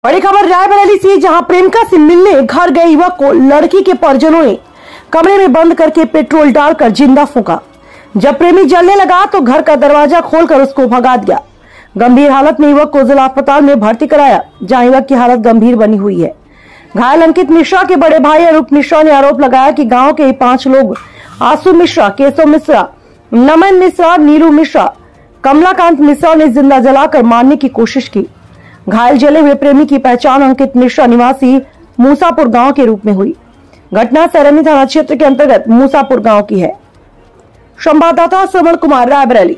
बड़ी खबर रायबरेली से, जहां प्रेमिका से मिलने घर गए युवक को लड़की के परिजनों ने कमरे में बंद करके पेट्रोल डालकर जिंदा फूंका। जब प्रेमी जलने लगा तो घर का दरवाजा खोलकर उसको भगा दिया। गंभीर हालत में युवक को जिला अस्पताल में भर्ती कराया, जहां युवक की हालत गंभीर बनी हुई है। घायल अंकित मिश्रा के बड़े भाई अरूप मिश्रा ने आरोप लगाया कि गांव के 5 लोग आसू मिश्रा, केशव मिश्रा, नमन मिश्रा, नीलू मिश्रा, कमलाकांत मिश्रा ने जिंदा जलाकर मारने की कोशिश की। घायल जले हुए प्रेमी की पहचान अंकित मिश्रा निवासी मूसापुर गांव के रूप में हुई। घटना सरनी थाना क्षेत्र के अंतर्गत मूसापुर गांव की है। संवाददाता श्रवण कुमार, रायबरेली।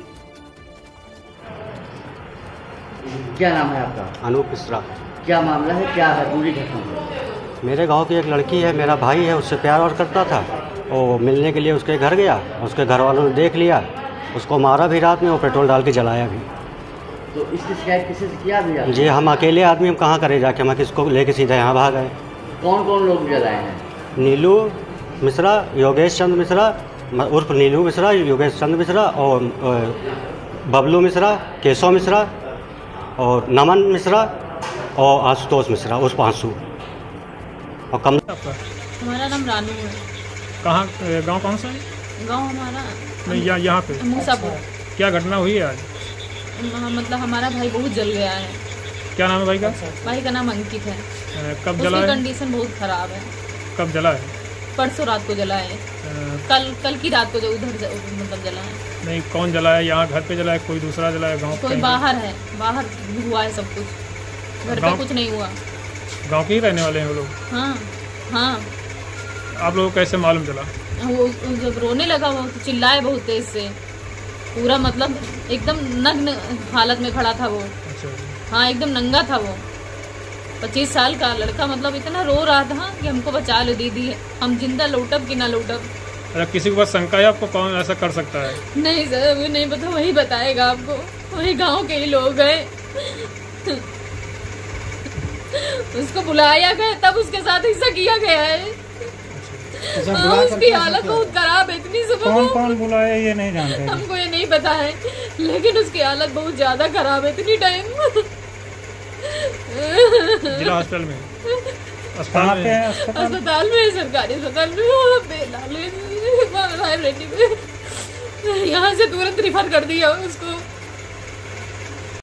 क्या नाम है आपका? अनूप मिश्रा। क्या मामला है, क्या है पूरी घटना? मेरे गांव की एक लड़की है, मेरा भाई है, उससे प्यार और करता था। वो मिलने के लिए उसके घर गया, उसके घर वालों ने देख लिया, उसको मारा भी रात में, वो पेट्रोल डाल के जलाया भी। तो इसकी शिकायत किसी से किया भी? जी, हम अकेले आदमी, हम कहाँ करे जाके, हम किसको लेके सीधा यहाँ भाग गए। कौन कौन लोग जलाए हैं? नीलू मिश्रा, योगेश चंद्र मिश्रा उर्फ नीलू मिश्रा, योगेश चंद्र मिश्रा और बबलू मिश्रा, केशव मिश्रा और नमन मिश्रा और आशुतोष मिश्रा उर्फ आंसू और कम। हमारा नाम रानू है। कहाँ गांव कौन सा है? गांव हमारा नहीं, यहाँ पे मूसापुर। क्या घटना हुई है आज? मतलब हमारा भाई बहुत जल गया है। क्या नाम है भाई का? भाई का नाम अंकित है। कब जला है? कंडीशन बहुत खराब है। कब जला है? परसों रात को जला है। कल की रात को जो उधर मतलब जला है। नहीं, कौन जला है? यहाँ घर पे जला है, कोई दूसरा जला है? गाँव कोई बाहर है, बाहर हुआ है सब कुछ, घर पे कुछ नहीं हुआ। गाँव के ही रहने वाले हैं वो लोग? हाँ हाँ। आप लोगों को कैसे मालूम चला? वो जब रोने लगा वो तो चिल्लाए बहुत तेज से, पूरा मतलब एकदम नग्न हालत में खड़ा था वो। अच्छा। हाँ, एकदम नंगा था वो। 25 साल का लड़का, मतलब इतना रो रहा था कि हमको बचा लो दीदी, हम जिंदा लौटब कि ना लौटब। अरे किसी को बस शंका है आपको, कौन ऐसा कर सकता है? नहीं सर, अभी नहीं पता, वही बताएगा आपको, वही गांव के ही लोग हैं। उसको बुलाया गया, तब उसके साथ ऐसा किया गया है। उसकी हालत बहुत खराब है, इतनी सुबह। कौन बुलाया ये नहीं जानते, हमको ये नहीं पता है, लेकिन उसकी हालत बहुत ज्यादा खराब है इतनी टाइम। जिला हॉस्पिटल में? अस्पताल में, सरकारी अस्पताल में, यहाँ से तुरंत रिफर कर दिया उसको।